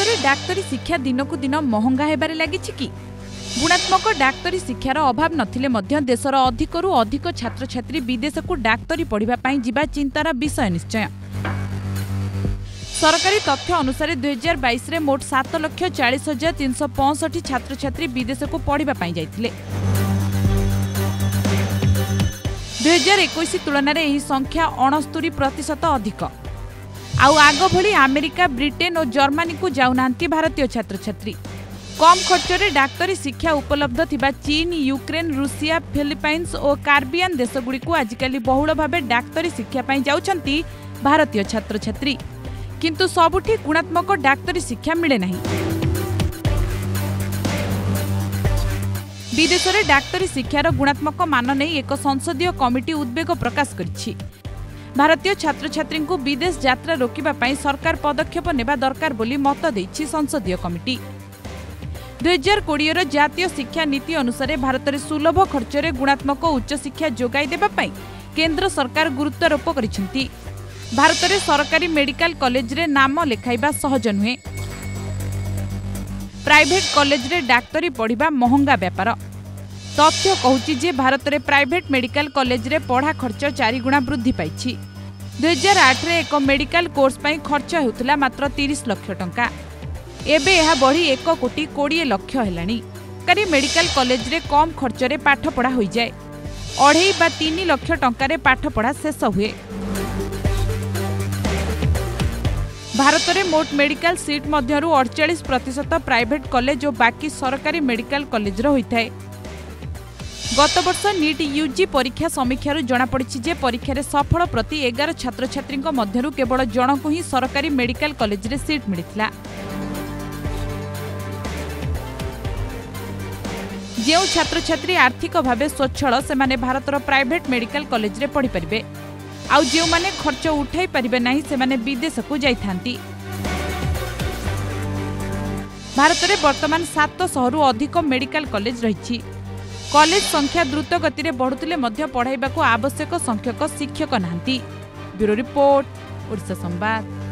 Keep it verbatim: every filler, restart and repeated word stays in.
में डाक्तरी शिक्षा दिनकू दिन महंगा हेबारे लागिछि कि गुणात्मक डाक्तरी शिक्षार अभाव नथिले मध्य देशर अधिकरू अधिक छात्र छात्री विदेश को डाक्तरी पढ़िबा पई जिबा चिंतार विषय निश्चय। सरकारी तथ्य अनुसार दुई हजार बाईस रे मोट सात लक्ष चालीस हजार तीन सौ पैंसठ छात्र छात्री विदेश को पढ़िबा पई जाइथिले। दुई हजार इक्कीस तुलन में यह संख्या अणस्तरी प्रतिशत अधिक। आउ आग भली अमेरिका ब्रिटेन और जर्मनी को जाऊनांती भारतीय छात्र छात्री। कम खर्च में डाक्तरी शिक्षा उपलब्ध थिबा चीन, यूक्रेन, रूसिया, फिलिपाइन्स और कार्बियान देशगुड़ी को आजिकल बहुल भाव डाक्तरी शिक्षा पाई जाउछंती भारतीय छात्र छात्री, किंतु सबुठी गुणात्मक डाक्तरी शिक्षा मिले नहीं। विदेश में डाक्तरी शिक्षार गुणात्मक मान नहीं एक संसदीय कमिटी उद्वेग प्रकाश करिछि। भारतीय छात्र छात्री को विदेश यात्रा रोकिबा पई सरकार पदक्षेप नेबा दरकार बोली मत देछि संसदीय कमिटी। दुई हजार कोड़े जातीय शिक्षा नीति अनुसार भारत में सुलभ खर्च में गुणात्मक उच्च शिक्षा जोगाई देबा पई केंद्र सरकार गुरुत्वारोप करिसेंती। भारत में सरकारी मेडिकल कॉलेज रे नाम लेखाइबा सहज नुहे। प्राइवेट कॉलेज रे डाक्तरी पढ़िबा महंगा व्यापार। तथ्य कहूछि जे भारत में प्राइवेट मेडिकल कॉलेज रे पढ़ा खर्च चारि गुणा वृद्धि पाइछि। दुई हजार आठ रे एक मेडिकल कोर्स पई खर्च हेउथला मात्र तीस लाख टंका। एबे यह बढ़ी एक कोटी बीस लाख हेलानी। सरकारी मेडिकल कॉलेज रे कम खर्च रे पाठ पढ़ा होई जाए। अढ़ाई बा तीन लाख टंका रे पाठ पढ़ा शेष हुए। भारत में मोट मेडिकल सीट मध्यरु अड़तालीस प्रतिशत प्राइवेट कॉलेज और बाकी सरकारी मेडिकल कॉलेज रो होइथाय। गत वर्ष नीट यूजी परीक्षा समीक्षार जनापड़ी जे परीक्षा सफल प्रति एगार छात्र छात्री मध्यरु केवल जनकु ही सरकारी मेडिकल कॉलेज रे सीट मिलिथिला। जो छात्र छात्री आर्थिक भाव स्वच्छल से माने भारतर प्राइवेट मेडिकल कॉलेज रे पढ़ी परिबे। आउ जो माने खर्च उठाई परिबे नाही से माने विदेश को जाई थांती। भारत में वर्तमान सात सौ रु अधिक मेडिकल कॉलेज रही। कॉलेज संख्या द्रुत गति रे बढ़ुतिले मध्य पढ़ाइबा को आवश्यक संख्यक शिक्षक नांती। ब्यूरो रिपोर्ट, ओडिशा संवाद।